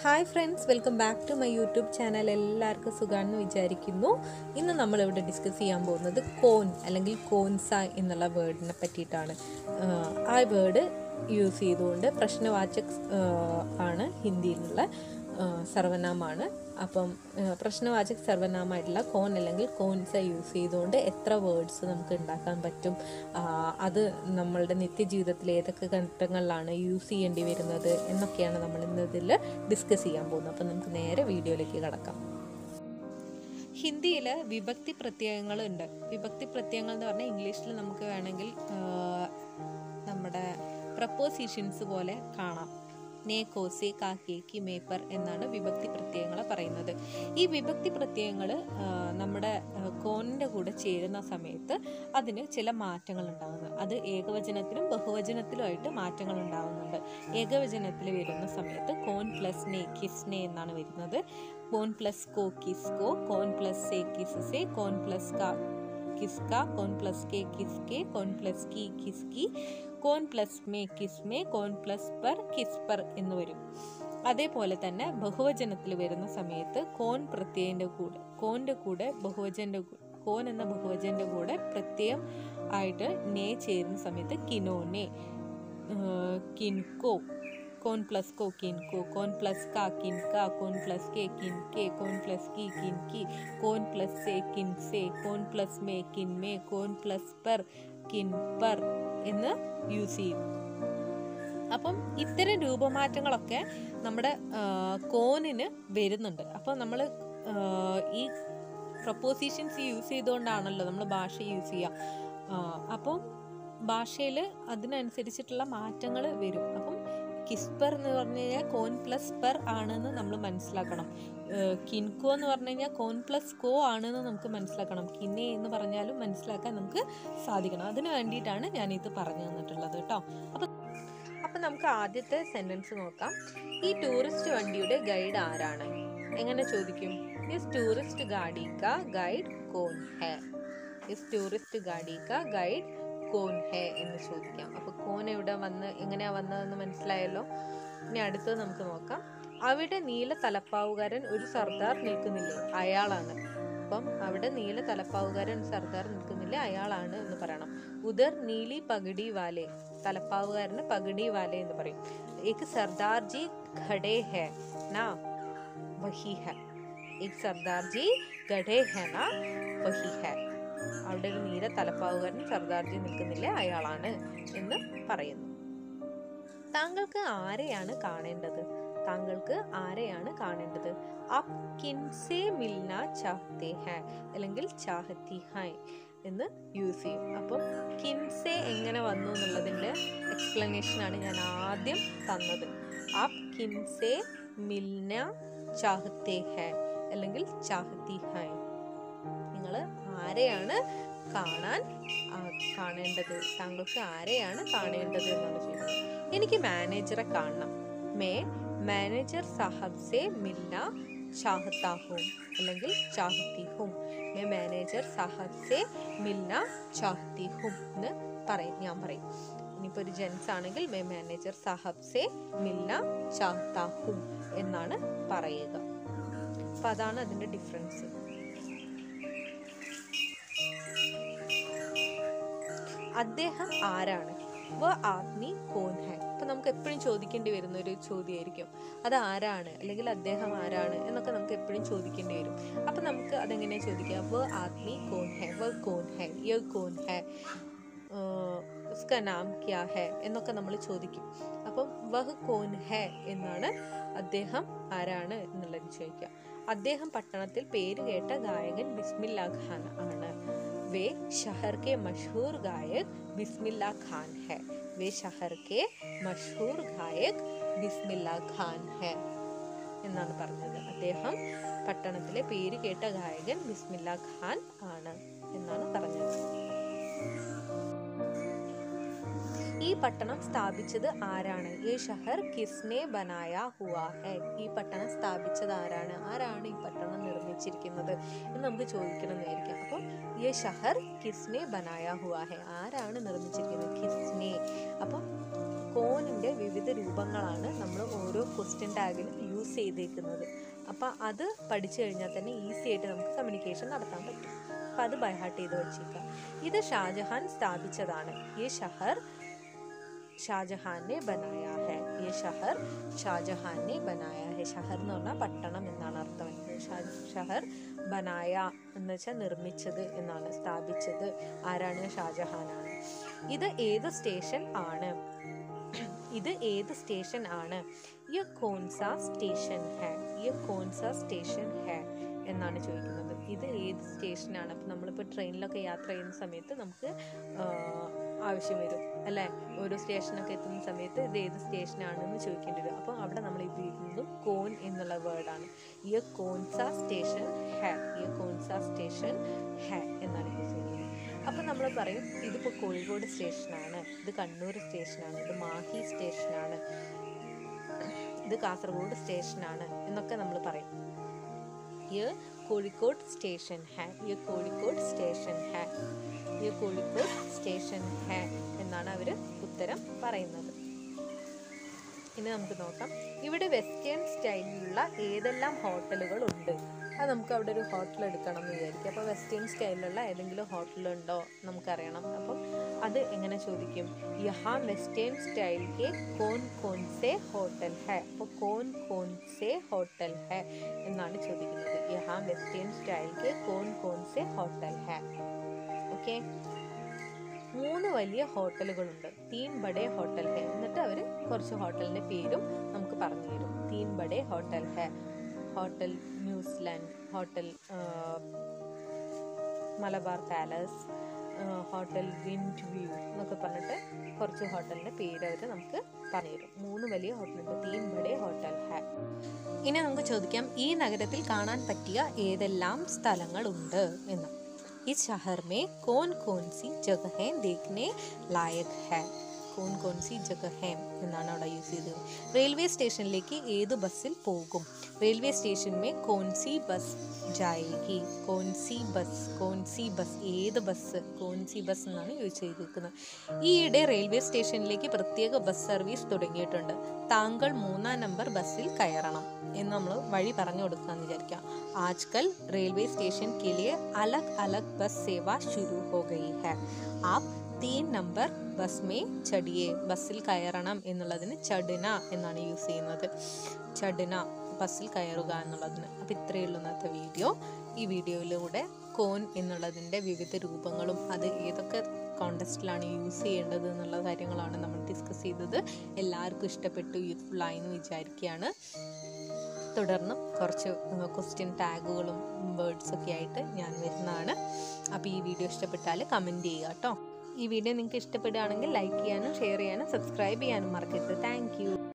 Hi friends, welcome back to my YouTube channel. എല്ലാവർക്കും സുഖമാണെന്ന് വിചാരിക്കുന്നു. ഇന്ന് നമ്മളിവിടെ ഡിസ്കസ് ചെയ്യാൻ പോകുന്നത് കോൻ അല്ലെങ്കിൽ കോൻസ എന്നുള്ള വേർഡിനെ പറ്റിയിട്ടാണ്. ആ വേർഡ് യൂസ് ചെയ്തുകൊണ്ട് പ്രശ്നവാചക ആണ് ഹിന്ദിയിലുള്ള സർവനാമമാണ്. അപ്പം പ്രശ്നവാചക സർവനാമമായിട്ടുള്ള കോൻ അല്ലെങ്കിൽ കോൻസ യൂസ് ചെയ്തുകൊണ്ട് എത്ര വേർഡ്സ് നമുക്ക് ഉണ്ടാക്കാൻ പറ്റും, അത് നമ്മളുടെ നിത്യജീവിതത്തിൽ ഏതൊക്കെ ഘട്ടങ്ങളിലാണ് യൂസ് ചെയ്യേണ്ടി വരുന്നത് എന്നൊക്കെയാണ് നമ്മൾ ഇന്നതിൽ ഡിസ്കസ് ചെയ്യാൻ പോകുന്നത്. അപ്പം നമുക്ക് നേരെ വീഡിയോയിലേക്ക് കടക്കാം. ഹിന്ദിയിൽ വിഭക്തി പ്രത്യയങ്ങളുണ്ട്. വിഭക്തി പ്രത്യയങ്ങൾ എന്ന് പറഞ്ഞാൽ ഇംഗ്ലീഷിൽ നമുക്ക് വേണമെങ്കിൽ നമ്മുടെ പ്രപ്പോസിഷൻസ് പോലെ കാണാം. നേ, കോസെ, കാക്കെ, കി, മേപ്പർ എന്നാണ് വിഭക്തി പ്രത്യയങ്ങൾ പറയുന്നത്. ഈ വിഭക്തി പ്രത്യയങ്ങൾ നമ്മുടെ കോണിൻ്റെ കൂടെ ചേരുന്ന സമയത്ത് അതിന് ചില മാറ്റങ്ങൾ ഉണ്ടാകുന്നു. അത് ഏകവചനത്തിലും ബഹുവചനത്തിലുമായിട്ട് മാറ്റങ്ങൾ ഉണ്ടാകുന്നുണ്ട്. ഏകവചനത്തിൽ വരുന്ന സമയത്ത് കോൻ പ്ലസ് നെ, കിസ്നെ എന്നാണ് വരുന്നത്. കോൻ പ്ലസ് കോ, കിസ്കോ, കോൻ പ്ലസ് സെ, കിസ്സെ, കോൻ പ്ലസ് കാ, കിസ്ക, കോൻ പ്ലസ് കെ, കിസ്കെ, കോൻ പ്ലസ് കി, കിസ്കി, കോൻ പ്ലസ് മേ, കിസ്മേ, കോൻ പ്ലസ് പർ, കിസ്പർ എന്ന് വരും. അതേപോലെ തന്നെ ബഹുവചനത്തിൽ വരുന്ന സമയത്ത് കോൻ പ്രത്യയൻ്റെ കൂടെ, കോൻ്റെ കൂടെ ബഹുവചൻ്റെ, കോൻ എന്ന ബഹുവചൻ്റെ കൂടെ പ്രത്യയം ആയിട്ട് നേ ചേരുന്ന സമയത്ത് കിനോനെ, കിൻകോ, കോൻ പ്ലസ് കോ, കിൻകോ, കോൻ പ്ലസ് കാ, കിൻക, കോൻ പ്ലസ് കെ, കിൻകെ, കോൻ പ്ലസ് കി, കിൻകി, കോൻ പ്ലസ് സെ, കിൻസെ, കോൻ പ്ലസ് മേ, കിൻമേ, കോൻ പ്ലസ് പർ, കിൻപർ എന്ന് യൂസ് ചെയ്യും. അപ്പം ഇത്തരം രൂപമാറ്റങ്ങളൊക്കെ നമ്മുടെ കോനിന് വരുന്നുണ്ട്. അപ്പം നമ്മൾ ഈ പ്രപ്പോസിഷൻസ് യൂസ് ചെയ്തുകൊണ്ടാണല്ലോ നമ്മൾ ഭാഷ യൂസ് ചെയ്യുക. അപ്പം ഭാഷയിൽ അതിനനുസരിച്ചിട്ടുള്ള മാറ്റങ്ങൾ വരും. അപ്പം കിസ്പർ എന്ന് പറഞ്ഞു കഴിഞ്ഞാൽ കോൻ പ്ലസ് പെർ ആണെന്ന് നമ്മൾ മനസ്സിലാക്കണം. കിൻകോ എന്ന് പറഞ്ഞു കഴിഞ്ഞാൽ കോൻ പ്ലസ് കോ ആണെന്ന് നമുക്ക് മനസ്സിലാക്കണം. കിന്നെ എന്ന് പറഞ്ഞാലും മനസ്സിലാക്കാൻ നമുക്ക് സാധിക്കണം. അതിന് വേണ്ടിയിട്ടാണ് ഞാനിത് പറഞ്ഞു തന്നിട്ടുള്ളത് കേട്ടോ. അപ്പം നമുക്ക് ആദ്യത്തെ സെൻറ്റൻസ് നോക്കാം. ഈ ടൂറിസ്റ്റ് വണ്ടിയുടെ ഗൈഡ് ആരാണ്? എങ്ങനെ ചോദിക്കും? ഇസ് ടൂറിസ്റ്റ് ഗാഡി കാ ഗൈഡ് കോൻ ഹേ? ഇസ് ടൂറിസ്റ്റ് ഗാഡി കാ ഗൈഡ് കോൻ ഹേ എന്ന് ചോദിക്കാം. അപ്പോൾ കോൻ എവിടെ വന്ന് എങ്ങനെയാ വന്നതെന്ന് മനസ്സിലായല്ലോ. ഇനി അടുത്തത് നമുക്ക് നോക്കാം. അവിടെ നീല തലപ്പാവുകാരൻ ഒരു സർദാർ നിൽക്കുന്നില്ലേ? അയാളാണ്. അപ്പം അവിടെ നീല തലപ്പാവുകാരൻ സർദാർ നിൽക്കുന്നില്ലേ? അയാളാണ് എന്ന് പറയണം. ഉദർ നീലി പഗടി വാലെ, തലപ്പാവുകാരന് പഗടി വാലെ എന്ന് പറയും. ഏക് സർദാർ ജി ഖഡേ ഹേ നാ വഹി ഹേ. ഏക് സർദാർ ജി ഖഡേ ഹേ നാ വഹി ഹേ. അവിടെ ഒരു നീല തലപ്പാവുകാരൻ സർദാർജി നിൽക്കുന്നില്ലേ? അയാളാണ് എന്ന് പറയുന്നു. താങ്കൾക്ക് ആരെയാണ് കാണേണ്ടത്? താങ്കൾക്ക് ആരെയാണ് കാണേണ്ടത്? ആപ് കിൻസെ മിൽന ചാഹത്തെ ഹൈ അല്ലെങ്കിൽ ചാഹത്തി ഹൈ എന്ന് യൂസ് ചെയ്യും. അപ്പം കിൻസെ എങ്ങനെ വന്നു എന്നുള്ളതിൻ്റെ എക്സ്പ്ലനേഷനാണ് ഞാൻ ആദ്യം തന്നത്. ആപ് കിൻസെ മിൽന ചാഹത്തെ ഹൈ അല്ലെങ്കിൽ ചാഹത്തി ഹൈ. നിങ്ങൾ ആരെയാണ് കാണേണ്ടത്? താങ്കൾക്ക് ആരെയാണ് കാണേണ്ടത് എന്നാണ് ചോദിക്കുന്നത്. എനിക്ക് മാനേജറെ കാണണം. മേ മാനേജർ സാഹബ് സെ മിൽന ചാഹത്താ ഹൂം അല്ലെങ്കിൽ ചാഹത്തി ഹൂം. മേ മാനേജർ സാഹബ് സെ മിൽന ചാഹത്തി ഹൂം എന്ന് ഞാൻ പറയും. ഇനിയിപ്പോൾ ഒരു ജെൻസ് ആണെങ്കിൽ മേ മാനേജർ സാഹബ് സെ മിൽന ചാഹത്താ ഹൂം എന്നാണ് പറയുക. അപ്പം അതാണ് അതിൻ്റെ ഡിഫറൻസ്. അദ്ദേഹം ആരാണ്? വ ആദ്മി കോൻ ഹൈ. അപ്പം നമുക്ക് എപ്പോഴും ചോദിക്കേണ്ടി വരുന്ന ഒരു ചോദ്യമായിരിക്കും, അത് ആരാണ് അല്ലെങ്കിൽ അദ്ദേഹം ആരാണ് എന്നൊക്കെ നമുക്ക് എപ്പോഴും ചോദിക്കേണ്ടി വരും. അപ്പം നമുക്ക് അതെങ്ങനെയാണ് ചോദിക്കുക? വ ആദ്മി കോൻ ഹൈ, വ കോൻ ഹൈ, യ കോൻ ഹൈ, ഉസ്കാ നാം ക്യാ ഹൈ എന്നൊക്കെ നമ്മൾ ചോദിക്കും. അപ്പം വഹ് കോൻ ഹൈ എന്നാണ് അദ്ദേഹം ആരാണ് എന്നുള്ളത് ചോദിക്കുക. അദ്ദേഹം പട്ടണത്തിൽ പേര് കേട്ട ഗായകൻ ബിസ്മില്ലാ ഖാൻ ആണ്. वे शहर के मशहूर गायक बिस्मिल्ला खान है. वे शहर के मशहूर गायक बिस्मिल्ला खान है എന്നാണ് പറഞ്ഞത്. അദ്ദേഹം പട്ടണത്തിലെ പേര് കേട്ട ഗായകൻ ബിസ്മില്ലാ ഖാൻ ആണ് എന്നാണ് പറഞ്ഞത്. ഈ പട്ടണം സ്ഥാപിച്ചത് ആരാണ്? യേ ഷഹർ കിസ്നെ ബനായ ഹുവാ ഹൈ. ഈ പട്ടണം സ്ഥാപിച്ചത് ആരാണ്? ആരാണ് ഈ പട്ടണം നിർമ്മിച്ചിരിക്കുന്നത് എന്ന് നമുക്ക് ചോദിക്കണം എന്നായിരിക്കും. അപ്പോൾ യേ ഷഹർ കിസ്നെ ബനായ ഹുവാ ഹൈ, ആരാണ് നിർമ്മിച്ചിരിക്കുന്നത്? കിസ്നെ. അപ്പം കോണിൻ്റെ വിവിധ രൂപങ്ങളാണ് നമ്മൾ ഓരോ ക്വസ്റ്റ്യൻ ടാഗിലും യൂസ് ചെയ്തേക്കുന്നത്. അപ്പോൾ അത് പഠിച്ചു കഴിഞ്ഞാൽ തന്നെ ഈസി ആയിട്ട് നമുക്ക് കമ്മ്യൂണിക്കേഷൻ നടത്താൻ പറ്റും. അപ്പോൾ അത് ബൈ ഹാർട്ട് ചെയ്ത് വെച്ചേക്കാം. ഇത് ഷാജഹാൻ സ്ഥാപിച്ചതാണ്. ഈ ഷഹർ ഷാജഹാൻ ने बनाया है. ये शहर ഷാജഹാൻ ने बनाया है. ഷഹർ എന്ന് പറഞ്ഞാൽ പട്ടണം എന്നാണ് അർത്ഥം. ഷഹർ ബനായ എന്ന് വെച്ചാൽ നിർമ്മിച്ചത് എന്നാണ്, സ്ഥാപിച്ചത് ആരാണ്? ഷാജഹാനാണ്. ഇത് ഏത് സ്റ്റേഷൻ ആണ്? ഇത് ഏത് സ്റ്റേഷൻ ആണ്? ये कौन सा स्टेशन है? ये कौन सा स्टेशन है എന്നാണ് ചോദിക്കുന്നത്. ഇത് ഏത് സ്റ്റേഷനാണ്? അപ്പം നമ്മളിപ്പോൾ ട്രെയിനിലൊക്കെ യാത്ര ചെയ്യുന്ന സമയത്ത് നമുക്ക് ആവശ്യം വരും അല്ലേ? ഓരോ സ്റ്റേഷനൊക്കെ എത്തുന്ന സമയത്ത് ഇത് ഏത് സ്റ്റേഷനാണെന്ന് ചോദിക്കേണ്ടി വരും. അപ്പോൾ അവിടെ നമ്മൾ ഉപയോഗിക്കുന്നത് കോൻ എന്നുള്ള വേർഡാണ്. യ കോൺസ സ്റ്റേഷൻ ഹെ, യ കോൺസ സ്റ്റേഷൻ ഹെ എന്നാണ് യൂസ് ചെയ്യുന്നത്. അപ്പം നമ്മൾ പറയും ഇതിപ്പോൾ കോഴിക്കോട് സ്റ്റേഷനാണ്, ഇത് കണ്ണൂർ സ്റ്റേഷനാണ്, ഇത് മാഹി സ്റ്റേഷനാണ്, ഇത് കാസർഗോഡ് സ്റ്റേഷനാണ് എന്നൊക്കെ നമ്മൾ പറയും. ये कोഴിക്കോട് സ്റ്റേഷൻ है, ये कोഴിക്കോട് സ്റ്റേഷൻ है, ये कोഴിക്കോട് സ്റ്റേഷൻ है എന്നാണ് അവർ ഉത്തരം പറയുന്നത്. ഇനി നമുക്ക് നോക്കാം, ഇവിടെ വെസ്റ്റേൺ സ്റ്റൈലിലുള്ള ഏതെല്ലാം ഹോട്ടലുകൾ ഉണ്ട്. അത് നമുക്ക് അവിടെ ഒരു ഹോട്ടൽ എടുക്കണം എന്ന് വിചാരിക്കും. അപ്പോൾ വെസ്റ്റേൺ സ്റ്റൈലിലുള്ള ഏതെങ്കിലും ഹോട്ടലുണ്ടോ നമുക്കറിയണം. അപ്പം അത് എങ്ങനെ ചോദിക്കും? യഹാ വെസ്റ്റേൺ സ്റ്റൈൽ കെ കോൻ കോൻ സെ ഹോട്ടൽ ഹെ. അപ്പോൾ കോൻ കോൻ സെ ഹോട്ടൽ ഹെ എന്നാണ് ചോദിക്കുന്നത്. യഹാ വെസ്റ്റേൺ സ്റ്റൈൽ കെ കോൻ കോൻ സെ ഹോട്ടൽ ഹെ. ഓക്കെ, 3 വലിയ ഹോട്ടലുകളുണ്ട്. 3 ബഡേ ഹോട്ടൽ ഹെ. എന്നിട്ട് അവർ കുറച്ച് ഹോട്ടലിൻ്റെ പേരും നമുക്ക് പറഞ്ഞു തരും. 3 ബഡേ ഹോട്ടൽ ഹെ, hotel New Zealand, hotel Malabar palace, hotel wind view എന്നൊക്കെ പറഞ്ഞിട്ട് കുറച്ച് ഹോട്ടലിൻ്റെ പേര് അവർ നമുക്ക് പറഞ്ഞു തരും. 3 വലിയ ഹോട്ടലുണ്ട്. 3 ബഡേ ഹോട്ടൽ ഹെ. ഇനി നമുക്ക് ചോദിക്കാം, ഈ നഗരത്തിൽ കാണാൻ പറ്റിയ ഏതെല്ലാം സ്ഥലങ്ങളുണ്ട് എന്ന്. इस शहर में कौन कौन सी जगहें देखने लायक है? कौन कौन सी जगहें എന്നാണ് അവിടെ യൂസ് ചെയ്തത്. റെയിൽവേ സ്റ്റേഷനിലേക്ക് ഏത് ബസ്സിൽ പോകും? റെയിൽവേ സ്റ്റേഷൻ में कौन सी बस जाएगी? कौन सी बस, कौन सी बस, ഏത് ബസ്, कौन सी बस എന്നാണ് യൂസ് ചെയ്തിരിക്കുന്നത്. ഈയിടെ റെയിൽവേ സ്റ്റേഷനിലേക്ക് പ്രത്യേക ബസ് സർവീസ് തുടങ്ങിയിട്ടുണ്ട്. താങ്കൾ 3-ാം നമ്പർ ബസ്സിൽ കയറണം എന്ന് നമ്മൾ വഴി പറഞ്ഞു കൊടുക്കാമെന്ന് വിചാരിക്കാം. आजकल रेलवे स्टेशन के लिए अलग अलग बस सेवा शुरू हो गई है. आप 3 നമ്പർ ബസ് മേ ചടിയേ. ബസ്സിൽ കയറണം എന്നുള്ളതിന് ചടുന എന്നാണ് യൂസ് ചെയ്യുന്നത്. ചടുന, ബസ്സിൽ കയറുക എന്നുള്ളതിന്. അപ്പോൾ ഇത്രയേ ഉള്ളൂ ഇന്നത്തെ വീഡിയോ. ഈ വീഡിയോയിലൂടെ കോൻ എന്നുള്ളതിൻ്റെ വിവിധ രൂപങ്ങളും അത് ഏതൊക്കെ കോണ്ടസ്റ്റിലാണ് യൂസ് ചെയ്യേണ്ടത് എന്നുള്ള കാര്യങ്ങളാണ് നമ്മൾ ഡിസ്കസ് ചെയ്തത്. എല്ലാവർക്കും ഇഷ്ടപ്പെട്ടു, യൂസ്ഫുള്ളായി എന്ന് വിചാരിക്കുകയാണ്. തുടർന്നും കുറച്ച് ക്വസ്റ്റ്യൻ ടാഗുകളും വേർഡ്സൊക്കെ ആയിട്ട് ഞാൻ വരുന്നതാണ്. അപ്പോൾ ഈ വീഡിയോ ഇഷ്ടപ്പെട്ടാൽ കമൻറ്റ് ചെയ്യുക കേട്ടോ. ഈ വീഡിയോ നിങ്ങൾക്ക് ഇഷ്ടപ്പെടുകയാണെങ്കിൽ ലൈക്ക് ചെയ്യാനും ഷെയർ ചെയ്യാനും സബ്സ്ക്രൈബ് ചെയ്യാനും മറക്കരുത്. Thank U.